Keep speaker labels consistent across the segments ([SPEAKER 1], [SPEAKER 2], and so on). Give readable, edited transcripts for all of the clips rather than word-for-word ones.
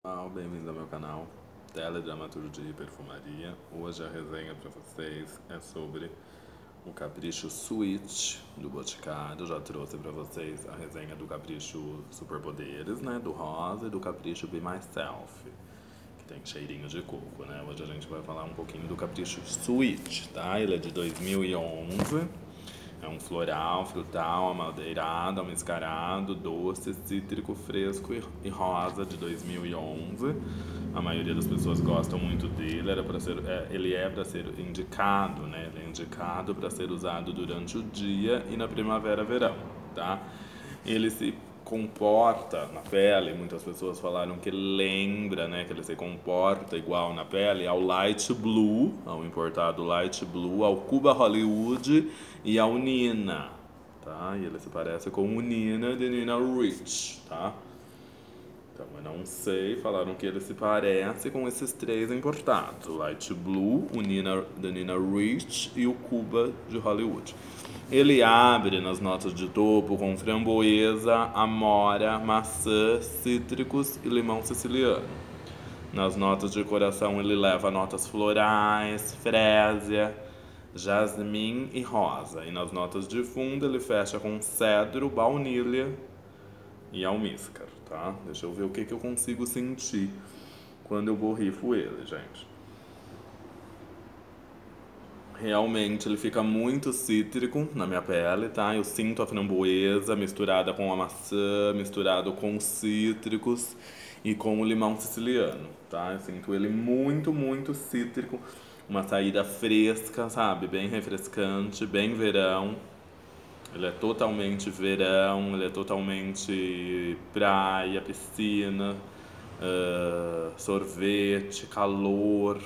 [SPEAKER 1] Bem-vindo ao meu canal Teledramaturgia e Perfumaria. Hoje a resenha para vocês é sobre o Capricho Sweet do Boticário. Já trouxe para vocês a resenha do Capricho Superpoderes, né, do rosa, e do Capricho Be Myself, que tem cheirinho de coco, né. Hoje a gente vai falar um pouquinho do Capricho Sweet, tá? Ele é de 2011. É um floral, frutal, amadeirado, almiscarado, doce, cítrico, fresco e rosa de 2011. A maioria das pessoas gostam muito dele. Ele é para ser indicado, né? Ele é indicado para ser usado durante o dia e na primavera-verão, tá? Ele se comporta na pele, muitas pessoas falaram que lembra, né, que ele se comporta igual na pele ao Light Blue, ao importado Light Blue, ao Cuba Hollywood e ao Nina, tá? E ele se parece com o Nina de Nina Rich, tá? Então eu não sei, falaram que ele se parece com esses três importados, o Light Blue, o Nina de Nina Rich e o Cuba de Hollywood. Ele abre nas notas de topo com framboesa, amora, maçã, cítricos e limão siciliano. Nas notas de coração ele leva notas florais, frésia, jasmim e rosa. E nas notas de fundo ele fecha com cedro, baunilha e almíscar, tá? Deixa eu ver o que eu consigo sentir quando eu borrifo ele, gente. Realmente ele fica muito cítrico na minha pele, tá? Eu sinto a framboesa misturada com a maçã, misturado com os cítricos e com o limão siciliano, tá? Eu sinto ele muito, muito cítrico, uma saída fresca, sabe? Bem refrescante, bem verão. Ele é totalmente verão, ele é totalmente praia, piscina, sorvete, calor,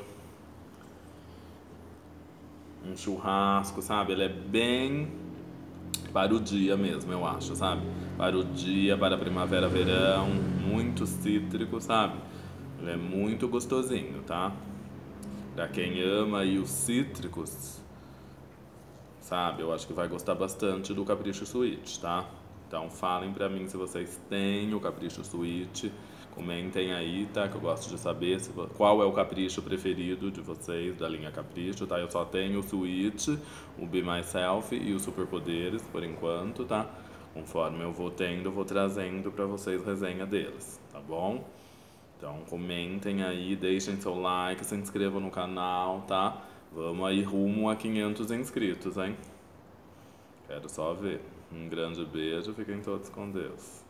[SPEAKER 1] um churrasco, sabe? Ele é bem para o dia mesmo, eu acho, sabe? Para o dia, para a primavera, verão, muito cítrico, sabe? Ele é muito gostosinho, tá? Pra quem ama aí os cítricos, sabe? Eu acho que vai gostar bastante do Capricho Sweet, tá? Então falem pra mim se vocês têm o Capricho Sweet. Comentem aí, tá? Que eu gosto de saber qual é o capricho preferido de vocês, da linha Capricho, tá? Eu só tenho o Sweet, o Be Myself e o Superpoderes, por enquanto, tá? Conforme eu vou tendo, eu vou trazendo pra vocês resenha deles, tá bom? Então comentem aí, deixem seu like, se inscrevam no canal, tá? Vamos aí rumo a 500 inscritos, hein? Quero só ver. Um grande beijo, fiquem todos com Deus.